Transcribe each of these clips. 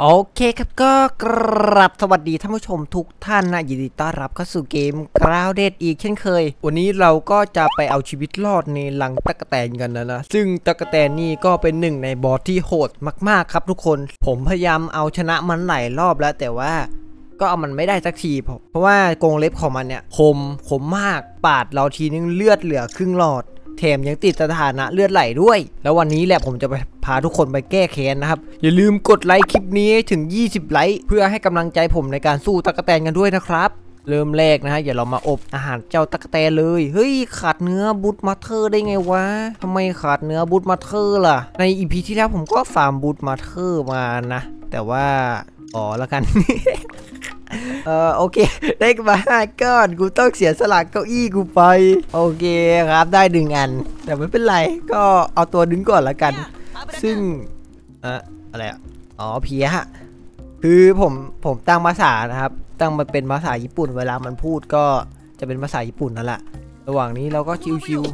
โอเคครับก็กราบสวัสดีท่านผู้ชมทุกท่านนะยินดีต้อนรับเข้าสู่เกม Grounded อีกเช่นเคยวันนี้เราก็จะไปเอาชีวิตรอดในรังตั๊กแตนกันนะซึ่งตั๊กแตนนี่ก็เป็นหนึ่งในบอสที่โหดมากๆครับทุกคนผมพยายามเอาชนะมันหลายรอบแล้วแต่ว่าก็เอามันไม่ได้สักทีเพราะว่ากรงเล็บของมันเนี่ยคมมากปาดเราทีนึงเลือดเหลือครึ่งหลอดแถมยังติดสถานะเลือดไหลด้วยแล้ววันนี้แหละผมจะไปพาทุกคนไปแก้แค้นนะครับอย่าลืมกดไลค์คลิปนี้ถึง20ไลค์เพื่อให้กำลังใจผมในการสู้ตั๊กแตนกันด้วยนะครับเริ่มแรกนะฮะอย่าเรามาอบอาหารเจ้าตั๊กแตนเลยเฮ้ยขาดเนื้อบูทมาเธอร์ได้ไงวะทำไมขาดเนื้อบูทมาเธอร์ล่ะในอีพีที่แล้วผมก็ฟาร์มบูทมาเธอร์มานะแต่ว่าแล้วกัน โอเคได้มา5 ก้อนกูต้องเสียสละเก้าอี้กูไปโอเคครับได้1 อันแต่ไม่เป็นไรก็เอาตัวดึงก่อนละกันซึ่งอะไรเพี้ยคือผมตั้งภาษานะครับตั้งมาเป็นภาษาญี่ปุ่นเวลามันพูดก็จะเป็นภาษาญี่ปุ่นนั่นแหละระหว่างนี้เราก็ชิว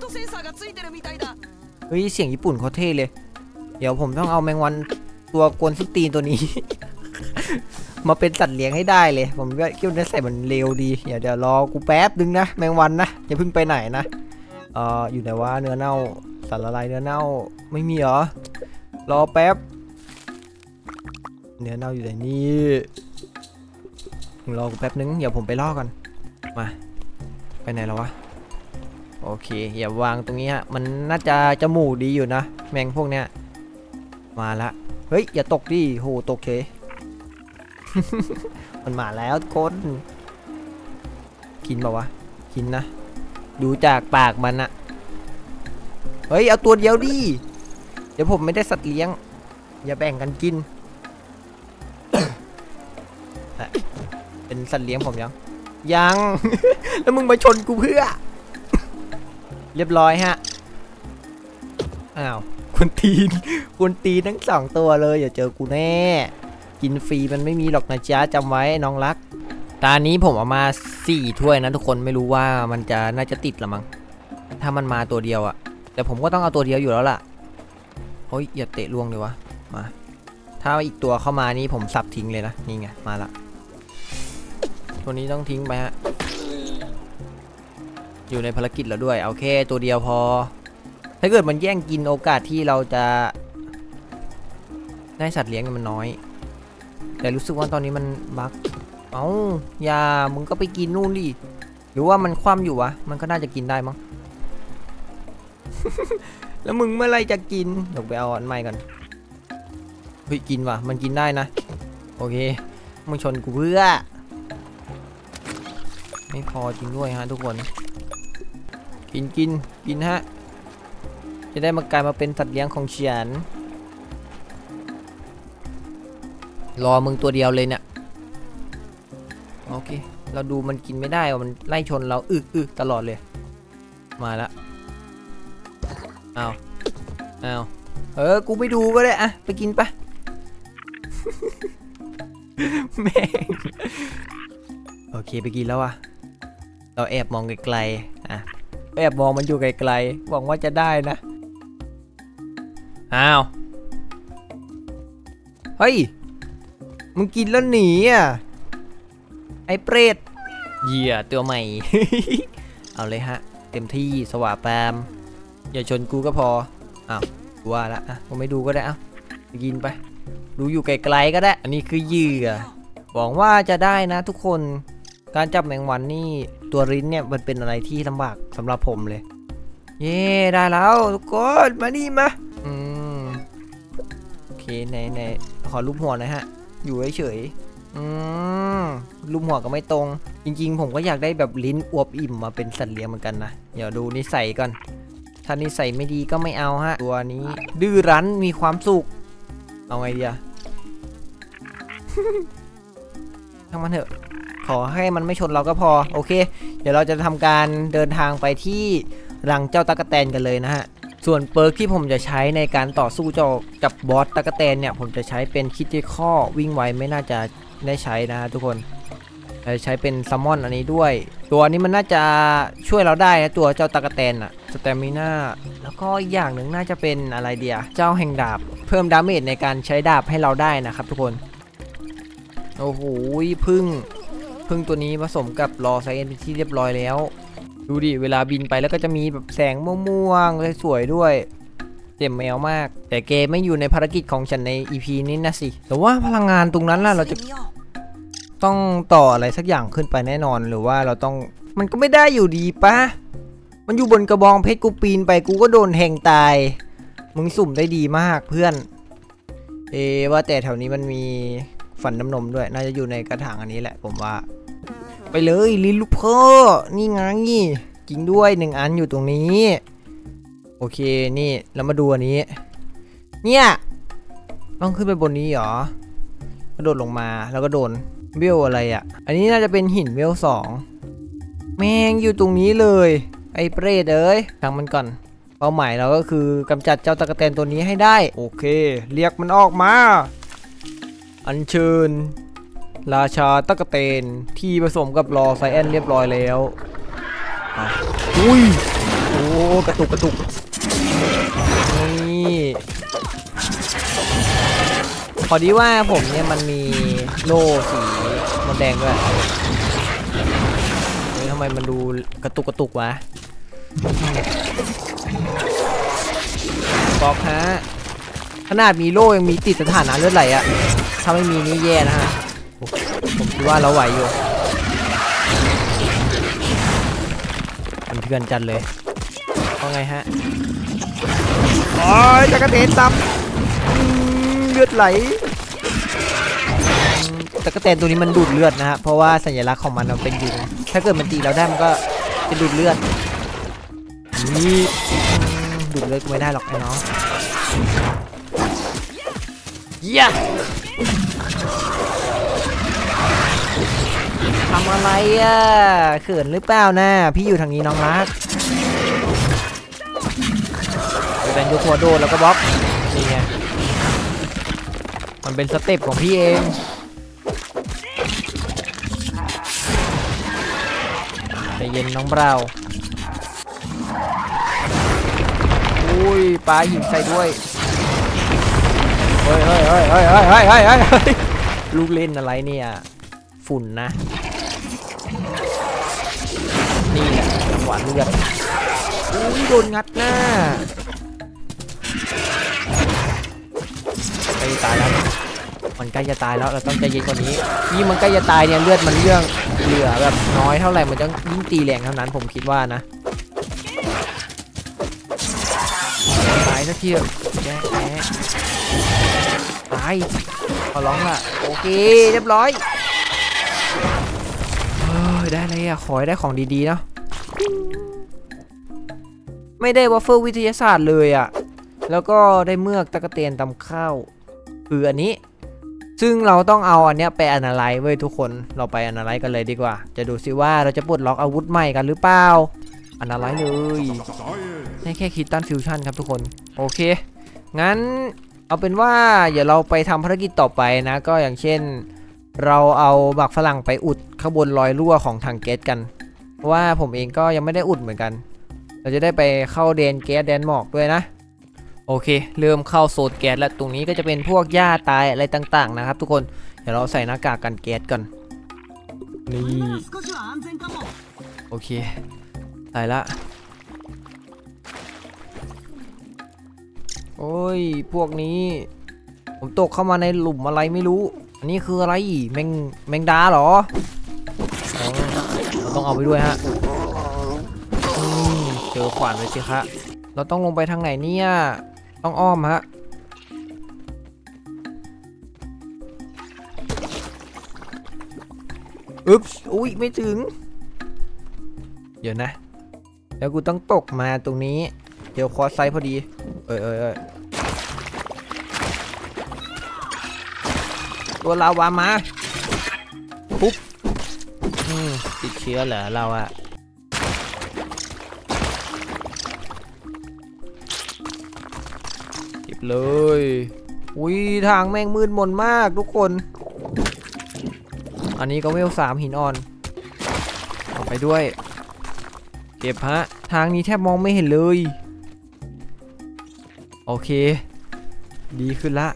ๆเฮ้ยเสียงญี่ปุ่นเขาเท่เลยเดี๋ยวผมต้องเอาแมงวันตัวกวนส้นตีนตัวนี้ มาเป็นสัตว์เลี้ยงให้ได้เลยผมก็คิดว่าใส่มันเร็วดีเดี๋ยวรอกูแป๊บนึงนะแมงวันนะอย่าเพิ่งไปไหนนะอยู่ไหนวะเนื้อเน่าสารละลายเนื้อเน่าไม่มีเหรอรอแป๊บเนื้อเน่าอยู่ไหนนี่รอกูแป๊บนึงเดี๋ยวผมไปล่อก่อนมาไปไหนแล้ววะโอเคอย่าวางตรงนี้ฮะมันน่าจะจมูกดีอยู่นะแมงพวกเนี้ยมาละเฮ้ยอย่าตกดิโหตกเฉย มันมาแล้วทุกคนกินเปล่าวะกินนะดูจากปากมันอะเฮ้ยเอาตัวเดียวดิเดี๋ยวผมไม่ได้สัตว์เลี้ยงอย่าแบ่งกันกิน เป็นสัตว์เลี้ยงผมยัง แล้วมึงมาชนกูเพื่อ เรียบร้อยฮะอ้าวคุณตีทั้ง2 ตัวเลยอย่าเจอกูแน่กินฟรีมันไม่มีหรอกนะจ๊ะจำไว้น้องรักตอนนี้ผมเอามา4 ถ้วยนะทุกคนไม่รู้ว่ามันจะน่าจะติดหรือมั้งถ้ามันมาตัวเดียวอะแต่ผมก็ต้องเอาตัวเดียวอยู่แล้วล่ะเฮ้ยอย่าเตะล่วงเลยวะมาถ้าอีกตัวเข้ามานี่ผมสับทิ้งเลยนะนี่ไงมาละตัวนี้ต้องทิ้งไปฮะอยู่ในภารกิจแล้วด้วยโอเคตัวเดียวพอถ้าเกิดมันแย่งกินโอกาสที่เราจะได้สัตว์เลี้ยงมันน้อยแต่รู้สึกว่าตอนนี้มันบั๊กอย่ามึงก็ไปกินนู่นดิหรือว่ามันคว่ำอยู่วะมันก็น่าจะกินได้มั้ง แล้วมึงเมื่อไรจะกินเดี๋ยวไปเอาอันใหม่กันเฮ้ยกินว่ะมันกินได้นะโอเคมึงชนกูเพื่อไม่พอจริงด้วยฮะทุกคนกินฮะจะได้มากลายมาเป็นสัตว์เลี้ยงของฉันรอมึงตัวเดียวเลยเนี่ยโอเคเราดูมันกินไม่ได้ว่ามันไล่ชนเราตลอดเลยมาละเอากูไม่ดูก็ได้อะไปกินปะ แม่งโอเคไปกินแล้วอะเราแอบมองไกลๆอะแอบมองมันอยู่ไกลๆหวังว่าจะได้นะเฮ้ยมึงกินแล้วหนีอ่ะไอ้เปรตเหยื่อตัวใหม่ เอาเลยฮะเต็มที่สว่าแปมอย่าชนกูก็พอว่าละกูไม่ดูก็ได้ไปกินไปดูอยู่ไกลๆก็ได้อันนี้คือเหยื่อหวังว่าจะได้นะทุกคนการจับแมงวันนี่ตัวริ้นเนี่ยมันเป็นอะไรที่ลำบากสำหรับผมเลยเย้ได้แล้วทุกคนมานี่มาโอเคในขอรูปหัวหน่อยฮะอยู่เฉยรูปหัวก็ไม่ตรงจริงๆผมก็อยากได้แบบลิ้นอวบอิ่มมาเป็นสัตว์เลี้ยงเหมือนกันนะเดี๋ยวดูนิสัยก่อนถ้านิสัยไม่ดีก็ไม่เอาฮะตัวนี้ดื้อรั้นมีความสุขเอาไงดีอะ ทั้งมันเถอะขอให้มันไม่ชนเราก็พอโอเคเดี๋ยวเราจะทำการเดินทางไปที่รังเจ้าตั๊กแตนกันเลยนะฮะส่วนเปิร์กที่ผมจะใช้ในการต่อสู้กับบอสตั๊กแตนเนี่ยผมจะใช้เป็นคิดที่ข้อวิ่งไวไม่น่าจะได้ใช้นะทุกคนใช้เป็นซัมมอนอันนี้ด้วยตัวนี้มันน่าจะช่วยเราได้นะตัวเจ้าตั๊กแตนอะสเตมิน่าแล้วก็อีกอย่างหนึ่งน่าจะเป็นอะไรเดียเจ้าแห่งดาบเพิ่มพิ่มดาเมจในการใช้ดาบให้เราได้นะครับทุกคนโอ้โหพึ่งตัวนี้ผสมกับรอไซเอนเป็นที่เรียบร้อยแล้วดูดิเวลาบินไปแล้วก็จะมีแบบแสงม่วงๆสวยๆด้วยเจ็บแมวมากแต่เกมไม่อยู่ในภารกิจของฉันใน EP นี้นะสิแต่ว่าพลังงานตรงนั้นล่ะเราจะต้องต่ออะไรสักอย่างขึ้นไปแน่นอนหรือว่าเราต้องมันก็ไม่ได้อยู่ดีปะมันอยู่บนกระบองเพชรกูปีนไปกูก็โดนแทงตายมึงสุ่มได้ดีมากเพื่อนว่าแต่แถวนี้มันมีฝันน้ำนมด้วยน่าจะอยู่ในกระถางอันนี้แหละผมว่าไปเลยลินลูกพ่อนี่ไงจริงด้วย1 อันอยู่ตรงนี้โอเคนี่แล้วมาดูอันนี้เนี่ยต้องขึ้นไปบนนี้เหรอกระโดดลงมาแล้วก็โดนเวลอะไรอ่ะอันนี้น่าจะเป็นหินเวล2แม่งอยู่ตรงนี้เลยไอ้เปรตเอ้ยทางมันก่อนเป้าหมายเราก็คือกำจัดเจ้าตะกแตนตัวนี้ให้ได้โอเคเรียกมันออกมาอัญเชิญราชาตะกแตนที่ผสมกับรอไซแอนเรียบร้อยแล้วอุ้ยโอ้กระตุกนี่พอดีว่าผมเนี่ยมันมีโล่สีมันแดงด้วยทำไมมันดูกระตุกวะบอกฮะขนาดมีโล่ยังมีติดสถานะเลือดไหลอะถ้าไม่มีนี่แย่นะฮะผมคิดว่าเราไหวอยู่มันเถื่อนจัดเลยว่าไงฮะโอ้ยตะกะเตนซ้ำเลือดไหลตะกะแตนตัวนี้มันดูดเลือดนะฮะเพราะว่าสัญลักษณ์ของมันเป็นยุงถ้าเกิดมันตีเราได้มันก็จะดูดเลือดนี่ดูดเลือดก็ไม่ได้หรอกไอ้น้องเยี่ยทำอะไรอ่ะเขินหรือเปล่านะพี่อยู่ทางนี้น้องรักเป็นยูโคโดแล้วก็บล็อกนี่ไงมันเป็นสเต็ปของพี่เองใจเย็นน้องเบราอุ้ยปลาหินใส่ด้วยเฮ้ยลูกเล่นอะไรเนี่ยฝุ่นนะนี่แหละจังหวะเลือดอุ้ยโดนงัดหน้าใกล้ตายแล้วมันใกล้จะตายแล้วเราต้องใจเย็นกว่านี้ยิ่งมันใกล้จะตายเนี่ยเลือดมันเหลือแบบน้อยเท่าไหร่มันจะยิ่งตีแรงเท่านั้นผมคิดว่านะตายสักทีแย่ตายขอร้องล่ะโอเคเรียบร้อยได้อะไรอ่ะขอให้ได้ของดีๆเนาะไม่ได้วัฟเฟิลวิทยาศาสตร์เลยอ่ะแล้วก็ได้เมือกตะกะเตนตำข้าวคืออันนี้ซึ่งเราต้องเอาอันเนี้ยไปอนาไลซ์เว้ยทุกคนเราไปอนาไลซ์กันเลยดีกว่าจะดูซิว่าเราจะปลดล็อกอาวุธใหม่กันหรือเปล่าอนาไลซ์เลยให้แค่คิดตันฟิวชั่นครับทุกคนโอเคงั้นเอาเป็นว่าเดี๋ยวเราไปทำภารกิจต่อไปนะก็อย่างเช่นเราเอาบักฝรั่งไปอุดข้างบนรอยรั่วของถังแก๊สกันเพราะว่าผมเองก็ยังไม่ได้อุดเหมือนกันเราจะได้ไปเข้าแดนแก๊สแดนหมอกด้วยนะโอเคเริ่มเข้าโซนแก๊สแล้วตรงนี้ก็จะเป็นพวกหญ้าตายอะไรต่างๆนะครับทุกคนเดี๋ยวเราใส่หน้ากากกันแก๊สก่อนนี่โอเคใส่ละโอ้ยพวกนี้ผมตกเข้ามาในหลุมอะไรไม่รู้อันนี้คืออะไรแมงดาเหรอเราต้องเอาไปด้วยฮะเจอขวานเลยสิคะเราต้องลงไปทางไหนเนี่ยต้องอ้อมฮะอุ๊บอุ้ยไม่ถึงเดี๋ยวนะแล้วกูต้องตกมาตรงนี้เดี๋ยวคอร์สไซด์พอดีตัวลาวามาปุ๊บติดเชื้อเหรอเราอะเก็บเลยอุ้ยทางแม่งมืดมนมากทุกคนอันนี้ก็เวล3หินอ่อนเอาไปด้วยเก็บฮะทางนี้แทบมองไม่เห็นเลยโอเคดีขึ้นละ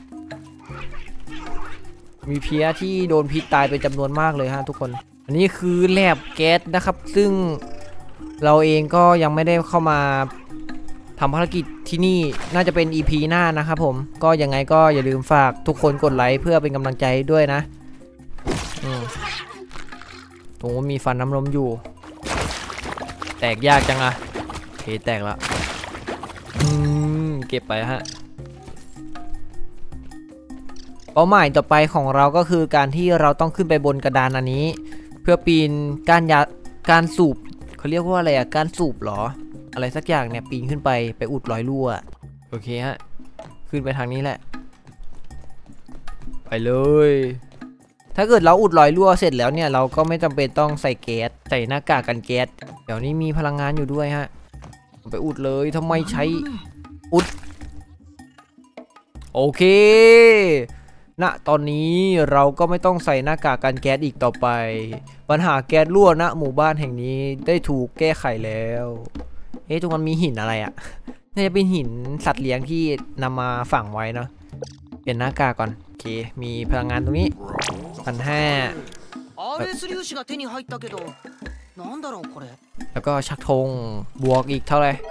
มีเพี้ยที่โดนพิษตายเป็นจำนวนมากเลยฮะทุกคนอันนี้คือแลบแก๊สนะครับซึ่งเราเองก็ยังไม่ได้เข้ามาทำภารกิจที่นี่น่าจะเป็น EP หน้านะครับผมก็ยังไงก็อย่าลืมฝากทุกคนกดไลค์เพื่อเป็นกำลังใจด้วยนะตรงว่ามีฟันน้ำลมอยู่แตกยากจังอะโอเคแตกละเก็บไปฮะเป้าหมายต่อไปของเราก็คือการที่เราต้องขึ้นไปบนกระดานอันนี้เพื่อปีนการสูบเขาเรียกว่าอะไรอะการสูบหรออะไรสักอย่างเนี่ยปีนขึ้นไปอุดรอยรั่วโอเคฮะขึ้นไปทางนี้แหละไปเลยถ้าเกิดเราอุดรอยรั่วเสร็จแล้วเนี่ยเราก็ไม่จำเป็นต้องใส่แก๊สใส่หน้ากากกันแก๊สเดี๋ยวนี้มีพลังงานอยู่ด้วยฮะไปอุดเลยทำไมใช้อุดโอเคณตอนนี้เราก็ไม่ต้องใส่หน้ากากกันแก๊สอีกต่อไปปัญหาแก๊สรั่วณหมู่บ้านแห่งนี้ได้ถูกแก้ไขแล้วตรงมันมีหินอะไรอ่ะน่าจะเป็นหินสัตว์เลี้ยงที่นำมาฝังไว้เนาะเปลี่ยนหน้ากากก่อนโอเคมีพลังงานตรงนี้1,500แล้วก็ชักธงบวกอีกเท่าไหร่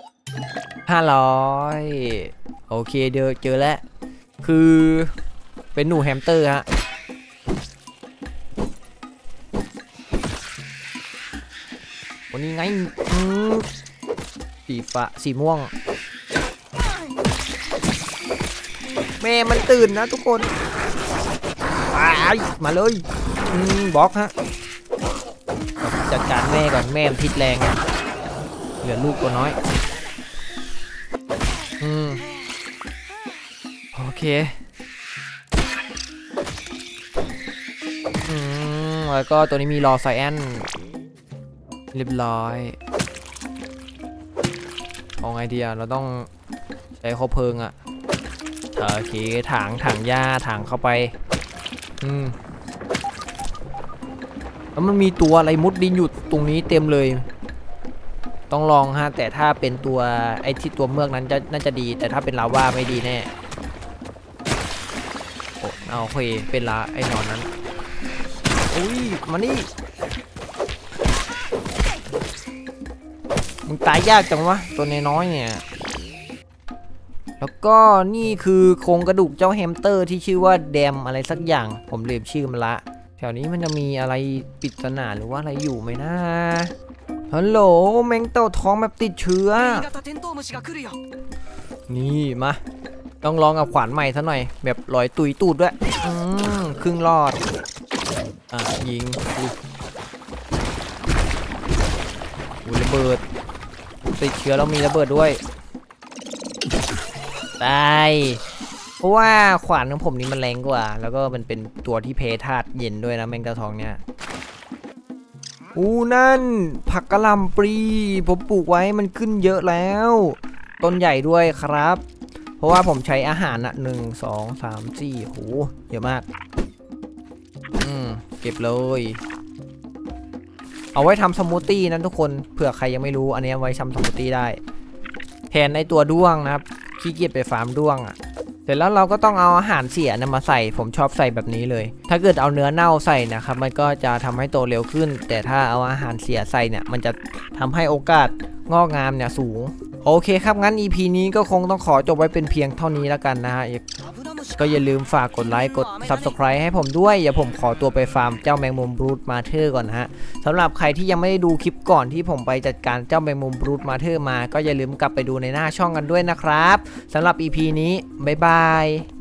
500โอเคเจอแล้วคือเป็นหนูแฮมสเตอร์ฮะวันนี้ไงสีม่วงแม่มันตื่นนะทุกคนมาเลยบล็อกฮะจัดการแม่ก่อนแม่พิษแรงเหลือลูกตัวน้อยโอเคแล้วก็ตัวนี้มีรอไซแอนเรียบร้อยเอาไงดีเราต้องใช้คบเพลิงอ่ะโอเคถังหญ้าถังเข้าไปแล้วมันมีตัวอะไรมุดดินอยู่ตรงนี้เต็มเลยต้องลองฮะแต่ถ้าเป็นตัวไอ้ที่ตัวเมือกนั้นน่าจะดีแต่ถ้าเป็นลาวาไม่ดีแน่โอเคเป็นไอ้นอนนั้นอุ้ยมานี่มึงตายยากจังวะตัวน้อยเนี่ยแล้วก็นี่คือโครงกระดูกเจ้าแฮมสเตอร์ที่ชื่อว่าแดมอะไรสักอย่างผมลืมชื่อมันละแถวนี้มันจะมีอะไรปริศนาหรือว่าอะไรอยู่ไหมนะฮัลโหลแมงเต่าท้องแบบติดเชื้อนี่มาต้องลองกับขวานใหม่ซะหน่อยแบบลอยตุยตูดด้วยครึ่งรอดยิงระเบิดติดเชื้อแล้วมีระเบิดด้วยตายเพราะว่าขวานของผมนี่มันแรงกว่าแล้วก็มันเป็นตัวที่เพธาตุเย็นด้วยนะแมงเต่าทองเนี่ยนั่นผักกะหล่ำปลีผมปลูกไว้มันขึ้นเยอะแล้วต้นใหญ่ด้วยครับเพราะว่าผมใช้อาหาร1 2 3 4โหเยอะมากเก็บเลยเอาไว้ทำสมูทตี้นะทุกคนเผื่อใครยังไม่รู้อันนี้ไว้ทำสมูทตี้ได้แทนในตัวด้วงนะครับขี้เกียจไปฟาร์มด้วงเสร็จแล้วเราก็ต้องเอาอาหารเสียมาใส่ผมชอบใส่แบบนี้เลยถ้าเกิดเอาเนื้อเน่าใส่นะครับมันก็จะทำให้โตเร็วขึ้นแต่ถ้าเอาอาหารเสียใส่เนี่ยมันจะทำให้โอกาสงอกงามเนี่ยสูงโอเคครับงั้น EP นี้ก็คงต้องขอจบไว้เป็นเพียงเท่านี้แล้วกันนะฮะก็อย่าลืมฝากกดไลค์กด Subscribe ให้ผมด้วยอย่าผมขอตัวไปฟาร์มเจ้าแมงมุมบรูทมาเธอร์ก่อนนะฮะสำหรับใครที่ยังไม่ได้ดูคลิปก่อนที่ผมไปจัดการเจ้าแมงมุมบรูทมาเธอร์มาก็อย่าลืมกลับไปดูในหน้าช่องกันด้วยนะครับสำหรับ EP นี้บ๊ายบาย